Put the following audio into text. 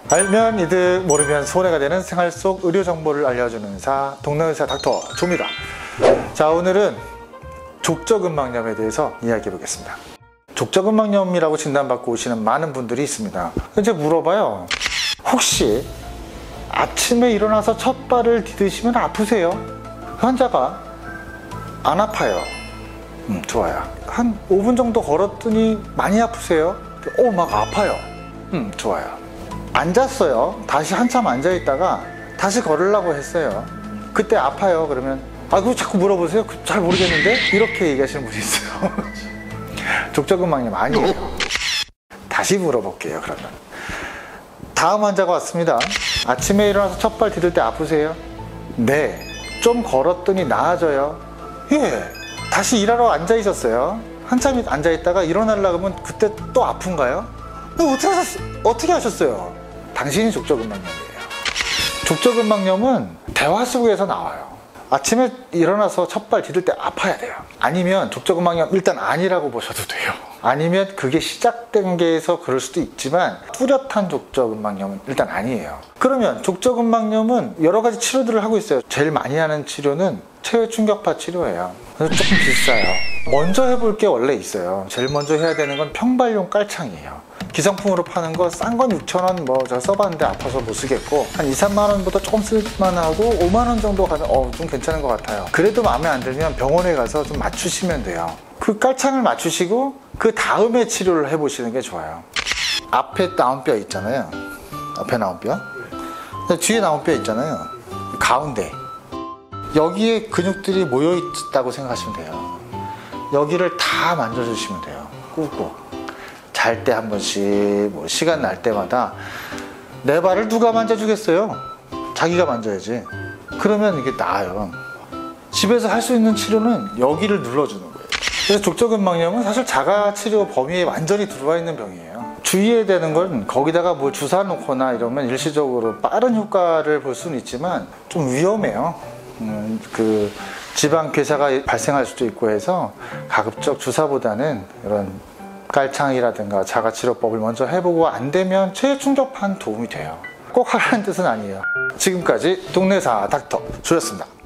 알면 이득, 모르면 손해가 되는 생활 속 의료 정보를 알려주는 의사, 동네의사 닥터 조입니다. 자, 오늘은 족저근막염에 대해서 이야기해 보겠습니다. 족저근막염이라고 진단받고 오시는 많은 분들이 있습니다. 이제 물어봐요. 혹시 아침에 일어나서 첫 발을 디디시면 아프세요? 환자가 안 아파요. 좋아요. 한 5분 정도 걸었더니 많이 아프세요? 막 아파요. 좋아요. 앉았어요. 다시 한참 앉아있다가 다시 걸으려고 했어요. 그때 아파요. 그러면 그거 자꾸 물어보세요. 잘 모르겠는데? 이렇게 얘기하시는 분이 있어요. 족저근막염 아니에요. 다시 물어볼게요. 그러면 다음 환자가 왔습니다. 아침에 일어나서 첫 발 디딜 때 아프세요? 네. 좀 걸었더니 나아져요? 예. 다시 일하러 앉아 있었어요. 한참 앉아 있다가 일어나려고 하면 그때 또 아픈가요? 어떻게 하셨어요? 당신이 족저근막염이에요. 족저근막염은 대화 속에서 나와요. 아침에 일어나서 첫 발 디딜 때 아파야 돼요. 아니면 족저근막염 일단 아니라고 보셔도 돼요. 아니면 그게 시작된 게에서 그럴 수도 있지만 뚜렷한 족저근막염은 일단 아니에요. 그러면 족저근막염은 여러 가지 치료들을 하고 있어요. 제일 많이 하는 치료는 체외 충격파 치료예요. 그래서 조금 비싸요. 먼저 해볼 게 원래 있어요. 제일 먼저 해야 되는 건 평발용 깔창이에요. 기성품으로 파는 거 싼 건 6,000원 제가 써봤는데 아파서 못 쓰겠고 한 2, 3만원보다 조금 쓸만하고 5만원 정도 가면 좀 괜찮은 것 같아요. 그래도 마음에 안 들면 병원에 가서 좀 맞추시면 돼요. 그 깔창을 맞추시고 그 다음에 치료를 해보시는 게 좋아요. 앞에 나온 뼈 있잖아요. 앞에 나온 뼈, 뒤에 나온 뼈 있잖아요. 가운데 여기에 근육들이 모여 있다고 생각하시면 돼요. 여기를 다 만져주시면 돼요. 꾹꾹. 잘 때 한 번씩 시간 날 때마다. 내 발을 누가 만져주겠어요? 자기가 만져야지. 그러면 이게 나아요. 집에서 할 수 있는 치료는 여기를 눌러주는 거예요. 그래서 족저근막염은 사실 자가치료 범위에 완전히 들어와 있는 병이에요. 주의해야 되는 건 거기다가 뭘 주사 놓거나 이러면 일시적으로 빠른 효과를 볼 수는 있지만 좀 위험해요. 그 지방 괴사가 발생할 수도 있고 해서 가급적 주사보다는 이런 깔창이라든가 자가치료법을 먼저 해보고 안 되면 체외 충격파는 도움이 돼요. 꼭 하라는 뜻은 아니에요. 지금까지 동네의사 닥터 조였습니다.